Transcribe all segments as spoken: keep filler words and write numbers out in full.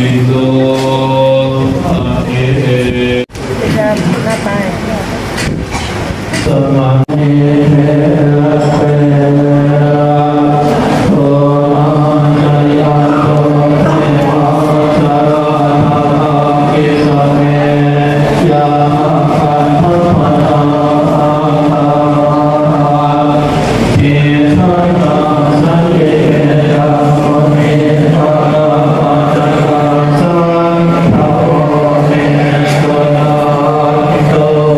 โตภะเอจะหน้าไปสมาธิเทเวโตอาญาโตเทวะสารกิสเมยาคันธปะตาทิทังสังเกตาโมเมตาปัจจาสังฆโอเมสวนาโต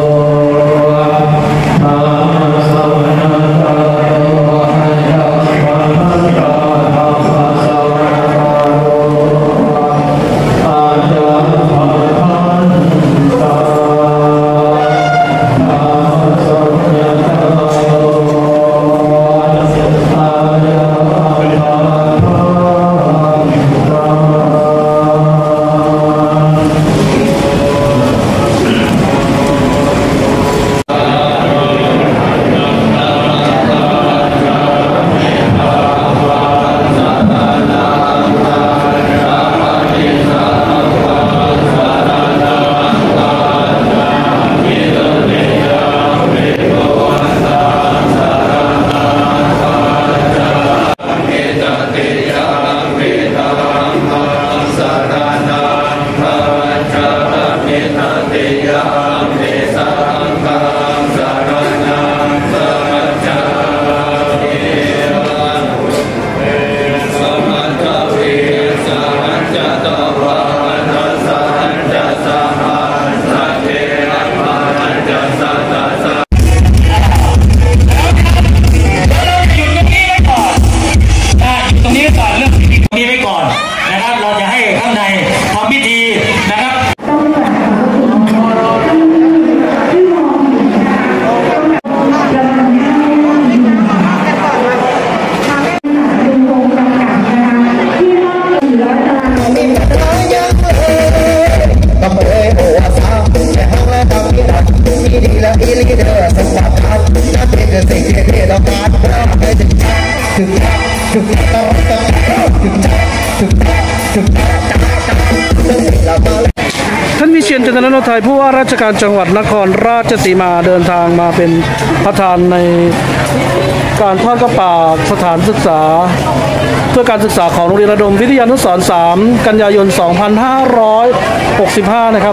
ท่านวิเชียร จันทนไทยผู้ว่าราชการจังหวัดนครราชสีมาเดินทางมาเป็นประธานในการทอดกระป่าสถานศึกษาเพื่อการศึกษาของโรงเรียนระดมวิทยานุสรณ์สามกันยายนสองพันห้าร้อยหกสิบห้านะครับ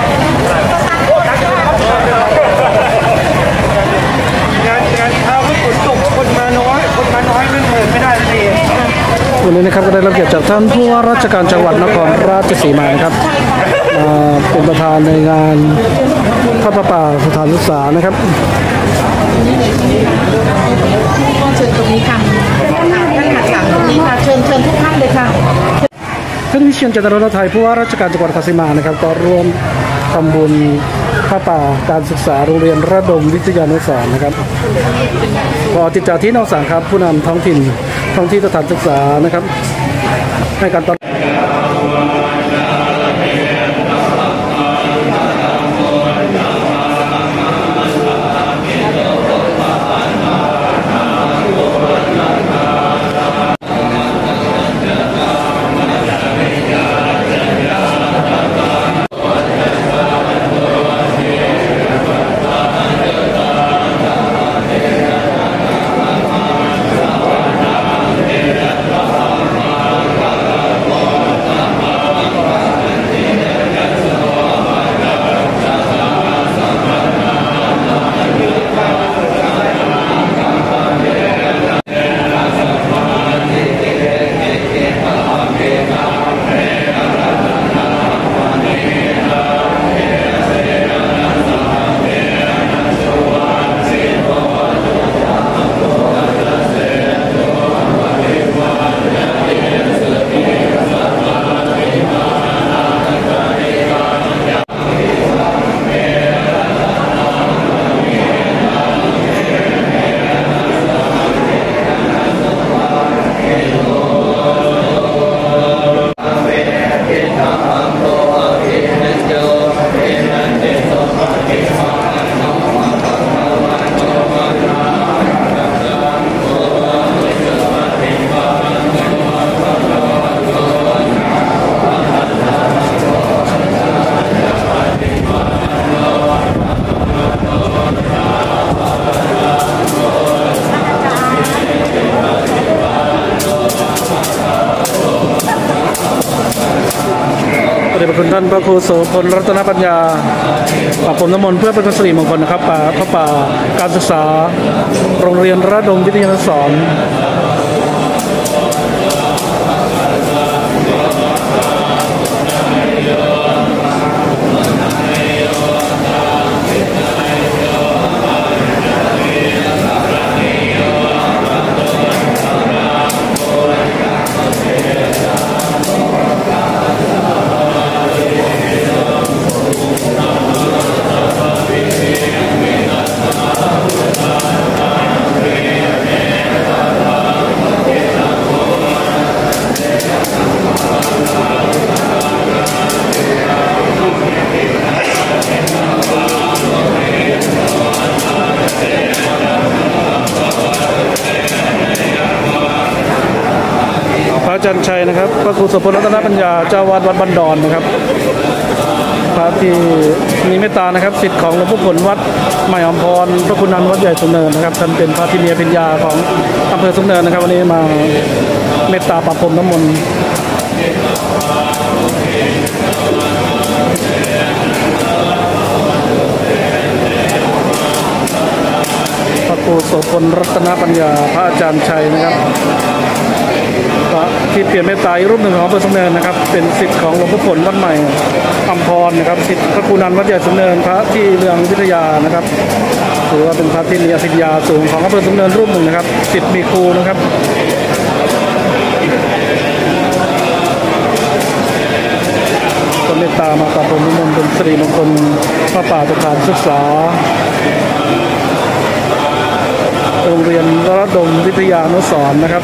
งานงานเช้าฝนตกคนมาน้อยคนมาน้อยไม่เปิดไม่ได้เลยวันนี้นะครับก็ได้รับเกียรติจากท่านผู้ว่าราชการจังหวัดนครราชสีมานะครับเป็นประธานในงานทอดประป่าสถานศึกษานะครับเชิญตรงนี้ค่ะท่านหัดหลังตรงนี้ค่ะเชิญเชิญทุกท่านเลยค่ะท่านวิเชียร จันทนไทยผู้ว่าราชการจังหวัดนครราชสีมานะครับก็ร่วมทำบุญผ้าป่าการศึกษาโรงเรียนระดมวิทยานุสรณ์นะครับพอติดจากที่นอกสังครับผู้นำท้องถิ่นท้องที่สถานศึกษานะครับให้การต้อนเดชพระคุณท่านพระครูโสพลรัตนปัญญาป่าพรมน้ำมนต์เพื่อเป็นสิริมงคลนะครับป่าพระป่าการศึกษาโรงเรียนระดมวิทยานุสรณ์พระอาจารย์ชัยนะครับพระครูโสพลรัตนปัญญาเจ้าวาดวัดบันดอนนะครับพระที่มีเมตตานะครับศิษย์ของหลวงพ่อผลวัดใหม่อมพรพระคุณนันวัดใหญ่สุนเนินนะครับท่านเป็นพระที่มีอภิญญาของอำเภอสุนเนินนะครับวันนี้มาเมตตาประพรมน้ำมนต์พระครูโสพลรัตนปัญญาพระอาจารย์ชัยนะครับที่เปลี่ยนเมตตาอีกรูปหนึ่งของอำเภอสุนเนินนะครับเป็นศิษย์ของหลวงพ่อผลวัดใหม่อมพรนะครับศิษย์พระครูนันวัดใหญ่สุนเนินพระที่เรืองวิทยานะครับถือว่าเป็นพระที่มีอภิญญาสูงของอำเภอสุนเนินรูปหนึ่งนะครับศิษย์มีครูนะครับก็เมตตามาประพรมน้ำมนต์เป็นสิริมงคลพระป่าสถานศึกษาโรงเรียนระดมวิทยานุสรณ์นะครับ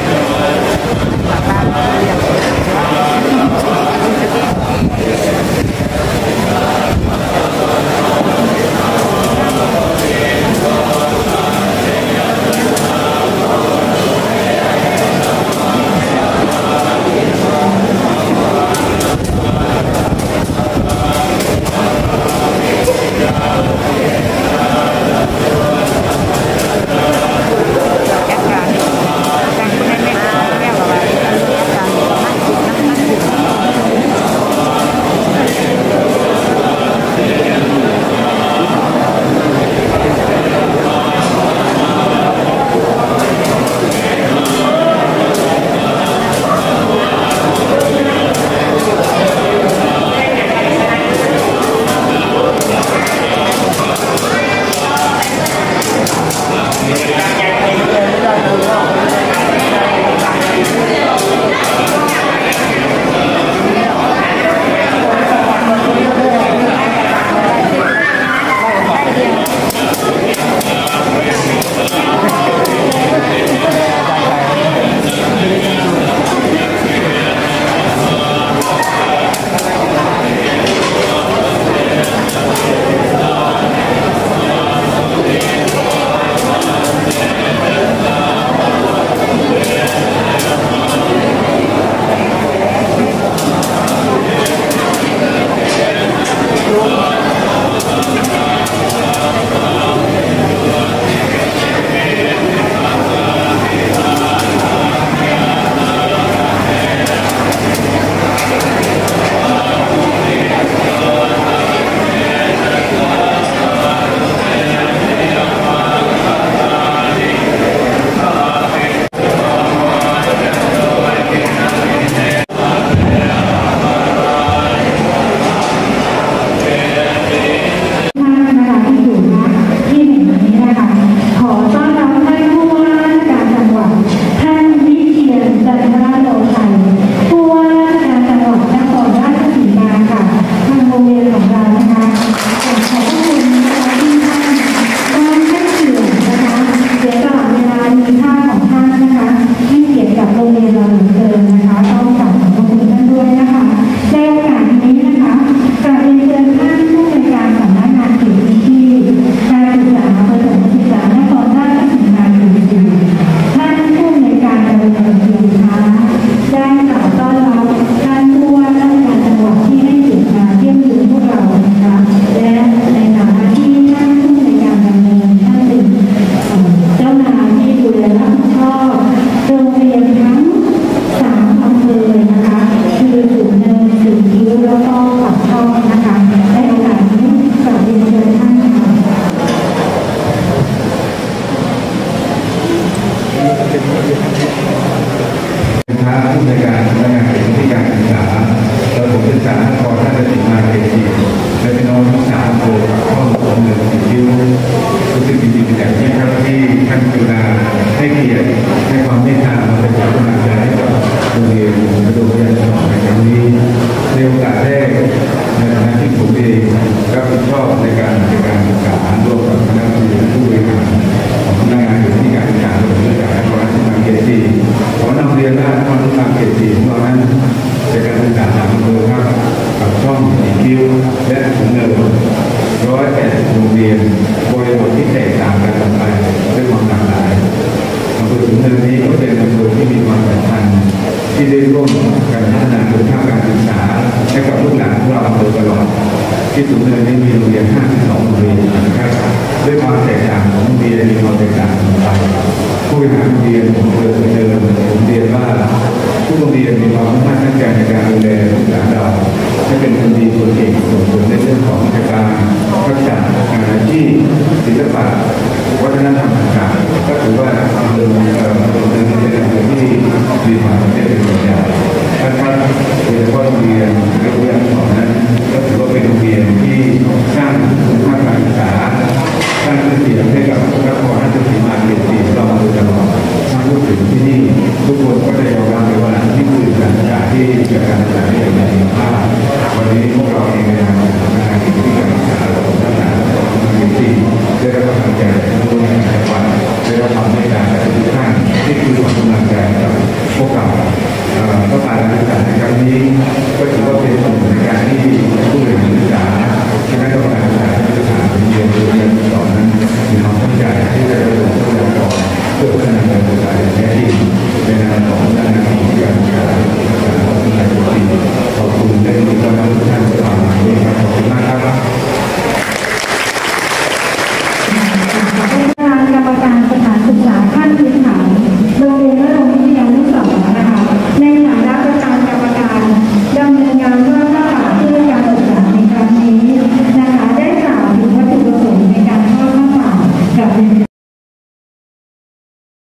ในฐานะที่ผมเองรับผิดชอบในการในการศึกษาร่วมกับคณะผู้บริหารของพนักงานอยู่ที่การศึกษาโดยเฉพาะจากนครราชสีมาเขตสี่ขอนำเรียนว่านครราชสีมาเขตสี่ของเรานั้นเป็นการศึกษาสามอำเภอครับกับช่องสีคิ้วและถุงเงินร้อยแปดสิบโรงเรียนบริบทที่แตกต่างกันออกไปด้วยความหลากหลายอำเภอถุงเงินนี้ก็เป็นอำเภอที่มีความสำคัญที่ได้ร่วมกันพัฒนาคุณภาพการศึกษาให้กับลูกหลานของเราโดยตลอดที่ถุงเงินนี้มีโรงเรียนห้าสิบสองโรงเรียนนะครับด้วยความแตกต่างของโรงเรียนมีความแตกต่างกันไปผู้บริหารโรงเรียนผมเคยเจอผมเรียนว่าทุกโรงเรียนมีความมุ่งมั่นตั้งใจในการดูแลลูกหลานเราให้เป็นคนดีคนเก่งส่งผลในเรื่องของกิจการทักษะงานอาชีพศิลปะวัฒนธรรมต่างๆก็ถือว่าเรื่องเรื่องเป็นเรื่องที่มีความสำคัญเป็นตัวอย่างนะครับโดยเฉพาะโรงเรียนโรงเรียนของนั้นก็ถือว่าเป็นโรงเรียนที่สร้างคุณภาพการศึกษาสร้างชื่อเสียงให้กับนครราชสีมาเขตสี่เรามาโดยตลอดมาพูดถึงที่นี่ทุกคนก็จะยอมรับเลยว่านี่คือการศึกษาที่เกิดการศึกษาที่มีคุณภาพวันนี้พวกเราเองในฐานะงานที่การศึกษาเราพัฒนาเขตสี่ได้รับกำลังใจจากทุกหน่วยงานจังหวัดได้รับความเมตตาจากทุกท่านที่คือความกำลังใจกับพวกเราก็การศึกษาในครั้งนี้ก็ถือว่าเป็นส่วนในการที่ผู้บริหารศึกษาคณะกรรมการศึกษาที่ศึกษาเรียนรู้เรียนต่อนั้นมีความตั้งใจที่จะดำเนินการต่อเพื่อพัฒนา